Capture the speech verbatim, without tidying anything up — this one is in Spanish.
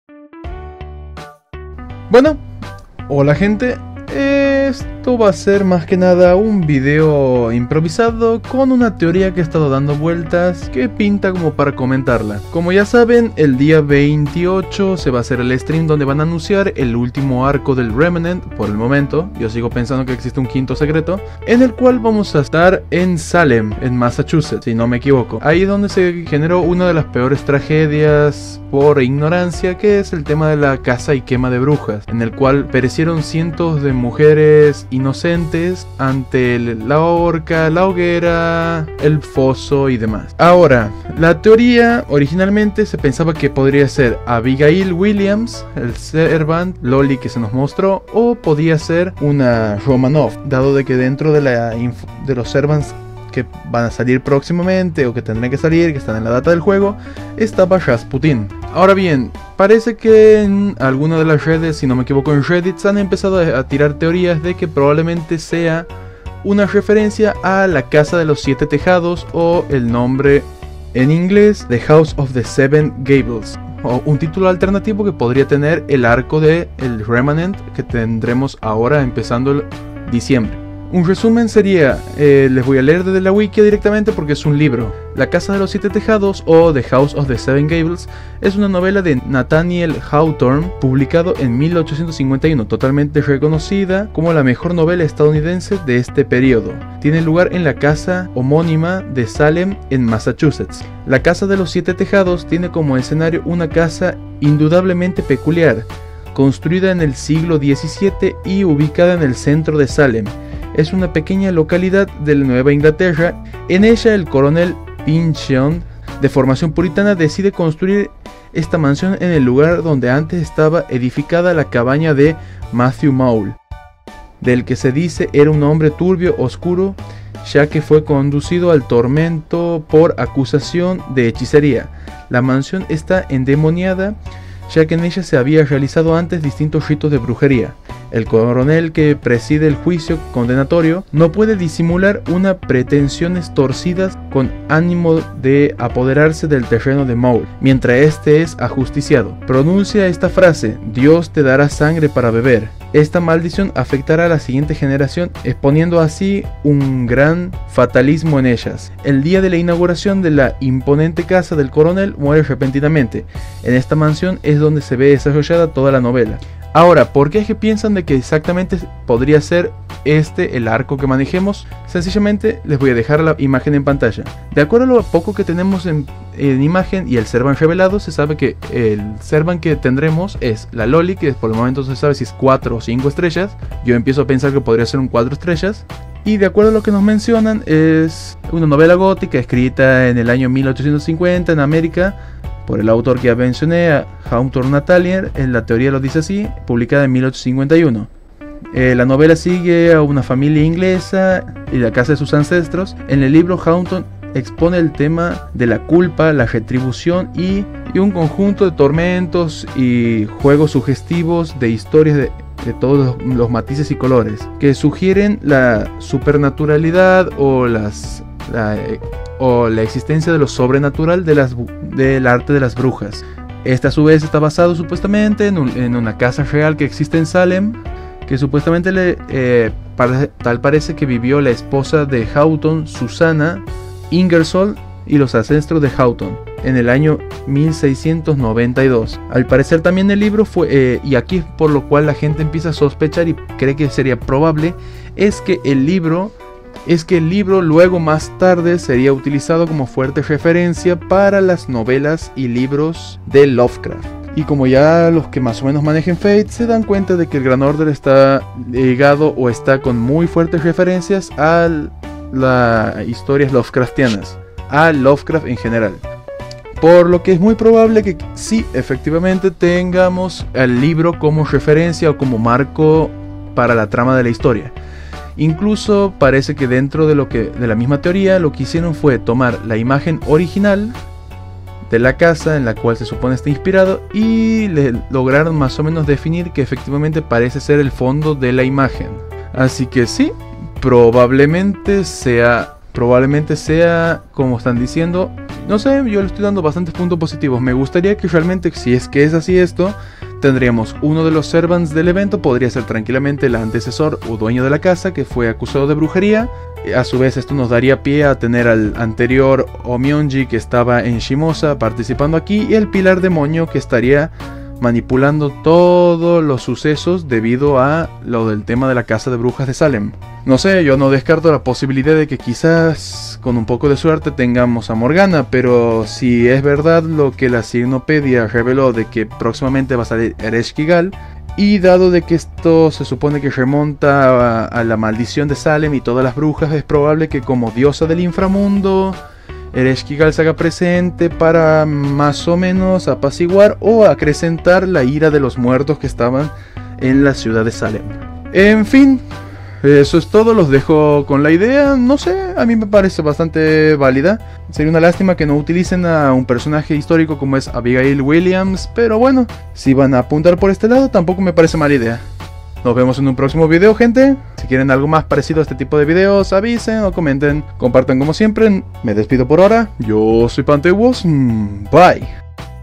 Bueno, hola gente, esto va a ser más que nada un video improvisado con una teoría que he estado dando vueltas que pinta como para comentarla. Como ya saben, el día veintiocho se va a hacer el stream donde van a anunciar el último arco del Remnant por el momento. Yo sigo pensando que existe un quinto secreto, en el cual vamos a estar en Salem, en Massachusetts, si no me equivoco. Ahí es donde se generó una de las peores tragedias por ignorancia, que es el tema de la caza y quema de brujas, en el cual perecieron cientos de mujeres inocentes ante la horca, la hoguera, el foso y demás. Ahora, la teoría originalmente se pensaba que podría ser Abigail Williams, el Servant, Loli que se nos mostró, o podía ser una Romanoff, dado de que dentro de, la de los Servants que van a salir próximamente o que tendrán que salir, que están en la data del juego, estaba Rasputin. Ahora bien, parece que en alguna de las redes, si no me equivoco en Reddit, se han empezado a tirar teorías de que probablemente sea una referencia a la Casa de los Siete Tejados, o el nombre en inglés The House of the Seven Gables, o un título alternativo que podría tener el arco de el Remnant que tendremos ahora empezando el diciembre. Un resumen sería, eh, les voy a leer desde la wiki directamente porque es un libro. La Casa de los Siete Tejados, o The House of the Seven Gables, es una novela de Nathaniel Hawthorne, publicado en mil ochocientos cincuenta y uno, totalmente reconocida como la mejor novela estadounidense de este periodo. Tiene lugar en la casa homónima de Salem, en Massachusetts. La Casa de los Siete Tejados tiene como escenario una casa indudablemente peculiar, construida en el siglo diecisiete y ubicada en el centro de Salem. Es una pequeña localidad de la Nueva Inglaterra. En ella el coronel Pyncheon, de formación puritana, decide construir esta mansión en el lugar donde antes estaba edificada la cabaña de Matthew Mole, del que se dice era un hombre turbio, oscuro, ya que fue conducido al tormento por acusación de hechicería. La mansión está endemoniada, ya que en ella se había realizado antes distintos ritos de brujería. El coronel que preside el juicio condenatorio no puede disimular unas pretensiones torcidas con ánimo de apoderarse del terreno de Mole, mientras este es ajusticiado. Pronuncia esta frase: Dios te dará sangre para beber. Esta maldición afectará a la siguiente generación, exponiendo así un gran fatalismo en ellas. El día de la inauguración de la imponente casa del coronel muere repentinamente. En esta mansión es donde se ve desarrollada toda la novela. Ahora, ¿por qué es que piensan de que exactamente podría ser este el arco que manejemos? Sencillamente les voy a dejar la imagen en pantalla. De acuerdo a lo poco que tenemos en, en imagen y el Servant revelado, se sabe que el Servant que tendremos es la Loli, que por el momento no se sabe si es cuatro o cinco estrellas. Yo empiezo a pensar que podría ser un cuatro estrellas. Y de acuerdo a lo que nos mencionan, es una novela gótica escrita en el año mil ochocientos cincuenta en América, por el autor que ya mencioné, Hawthorne Nathaniel. En la teoría lo dice así, publicada en mil ochocientos cincuenta y uno. Eh, la novela sigue a una familia inglesa y la casa de sus ancestros. En el libro, Hawthorne expone el tema de la culpa, la retribución y, y un conjunto de tormentos y juegos sugestivos de historias de, de todos los, los matices y colores, que sugieren la supernaturalidad o las... La, o la existencia de lo sobrenatural de las, del arte de las brujas. Este a su vez está basado supuestamente en, un, en una casa real que existe en Salem, que supuestamente le, eh, para, tal parece que vivió la esposa de Hawthorne, Susana Ingersoll, y los ancestros de Hawthorne en el año mil seiscientos noventa y dos. Al parecer también el libro fue, eh, y aquí por lo cual la gente empieza a sospechar y cree que sería probable, es que el libro es que el libro luego más tarde sería utilizado como fuerte referencia para las novelas y libros de Lovecraft. Y como ya los que más o menos manejen Fate se dan cuenta de que el Gran Order está ligado o está con muy fuertes referencias a las historias Lovecraftianas, a Lovecraft en general. Por lo que es muy probable que sí, efectivamente tengamos el libro como referencia o como marco para la trama de la historia. Incluso parece que dentro de, lo que, de la misma teoría lo que hicieron fue tomar la imagen original de la casa en la cual se supone está inspirado y le lograron más o menos definir que efectivamente parece ser el fondo de la imagen. Así que sí, probablemente sea, probablemente sea como están diciendo, no sé, yo le estoy dando bastantes puntos positivos. Me gustaría que realmente, si es que es así esto, tendríamos uno de los servants del evento, podría ser tranquilamente el antecesor o dueño de la casa que fue acusado de brujería. A su vez esto nos daría pie a tener al anterior Omyonji que estaba en Shimosa participando aquí, y el pilar demonio que estaría manipulando todos los sucesos debido a lo del tema de la casa de brujas de Salem. No sé, yo no descarto la posibilidad de que quizás con un poco de suerte tengamos a Morgana, pero si es verdad lo que la Signopedia reveló de que próximamente va a salir Ereshkigal, y dado de que esto se supone que remonta a, a la maldición de Salem y todas las brujas, es probable que como diosa del inframundo Ereshkigal se haga presente para más o menos apaciguar o acrecentar la ira de los muertos que estaban en la ciudad de Salem. En fin, eso es todo, los dejo con la idea, no sé, a mí me parece bastante válida. Sería una lástima que no utilicen a un personaje histórico como es Abigail Williams, pero bueno, si van a apuntar por este lado tampoco me parece mala idea. Nos vemos en un próximo video, gente. Si quieren algo más parecido a este tipo de videos, avisen o comenten. Compartan como siempre. Me despido por ahora. Yo soy Panteus. Bye.